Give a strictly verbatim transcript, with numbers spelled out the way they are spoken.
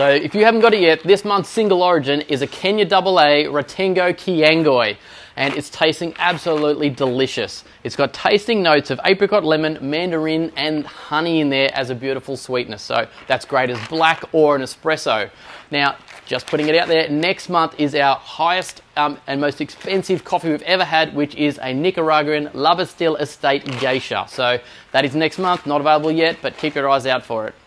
So if you haven't got it yet, this month's single origin is a Kenya double A Ratengo Kiangoi, and it's tasting absolutely delicious. It's got tasting notes of apricot, lemon, mandarin, and honey in there as a beautiful sweetness. So that's great as black or an espresso. Now, just putting it out there, next month is our highest um, and most expensive coffee we've ever had, which is a Nicaraguan La Bastille Estate Geisha. So that is next month, not available yet, but keep your eyes out for it.